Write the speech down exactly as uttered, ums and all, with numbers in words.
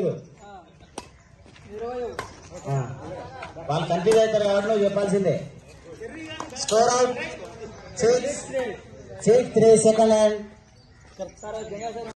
తెలుగు వాళ్ళు కన్ఫ్యూజ్ అవుతారు కాబట్టి నువ్వు చెప్పాల్సిందే. Score out six six three second.